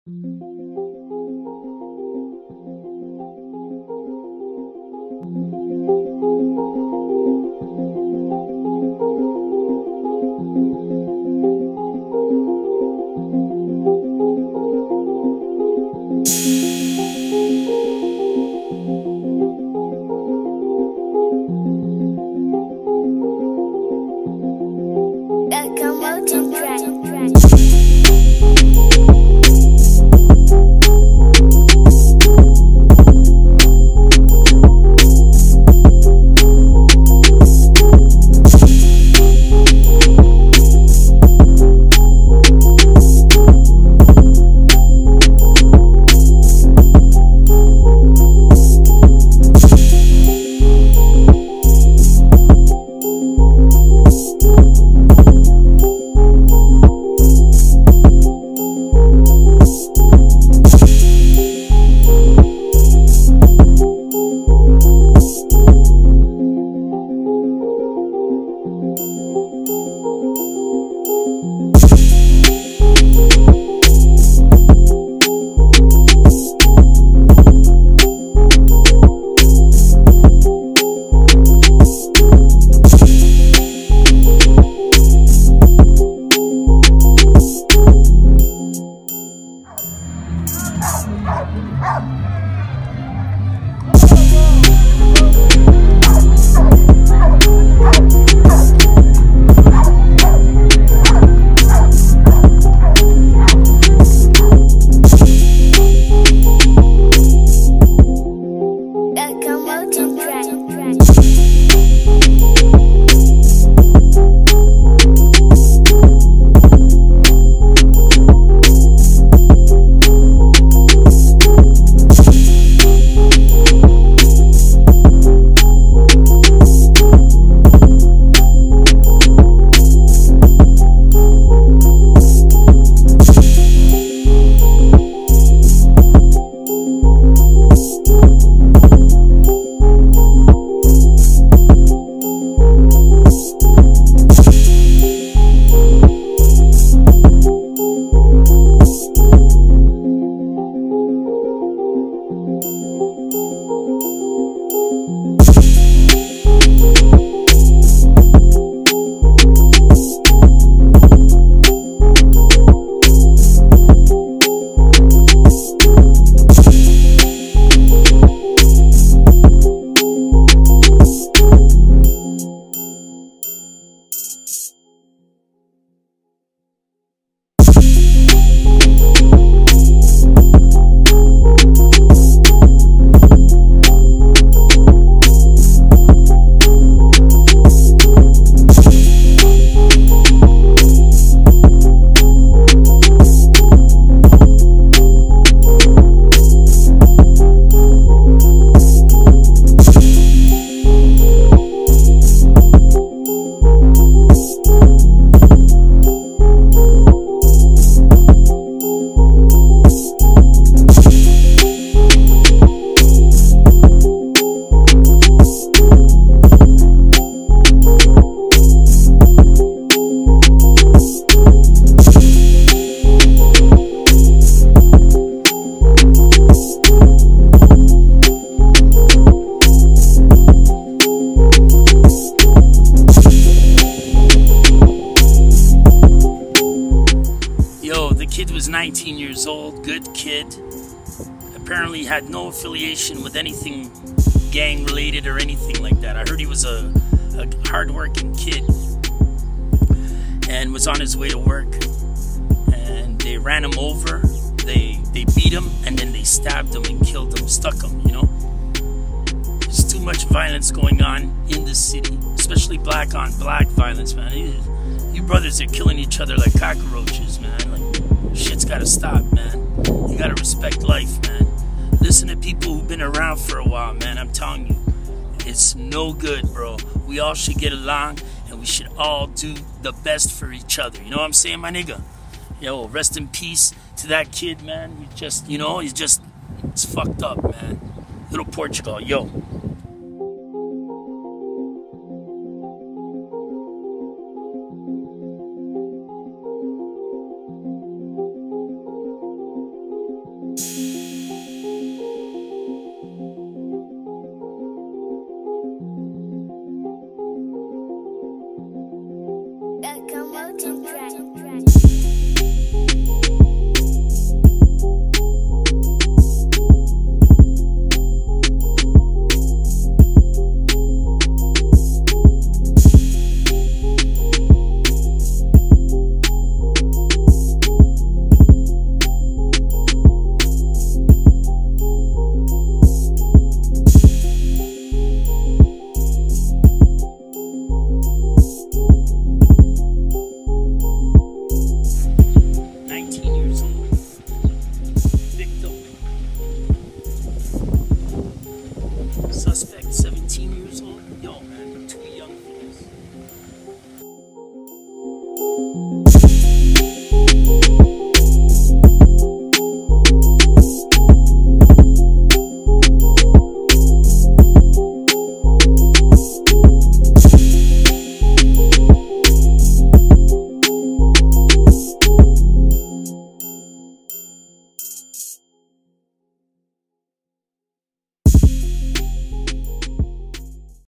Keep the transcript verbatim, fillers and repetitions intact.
nineteen years old, good kid. Apparently had no affiliation with anything gang related or anything like that. I heard he was a, a hard-working kid and was on his way to work, and they ran him over, they they beat him, and then they stabbed him and killed him, stuck him, you know. There's too much violence going on in the city, especially black on black violence, man. You, you brothers are killing each other like cockroaches, man. Like, shit's gotta stop, man. You gotta respect life, man. Listen to people who've been around for a while, man. I'm telling you, it's no good, bro. We all should get along, and we should all do the best for each other. You know what I'm saying, my nigga? Yo, rest in peace to that kid, man. He just, you know, he's just, it's fucked up, man. Little Portugal, yo.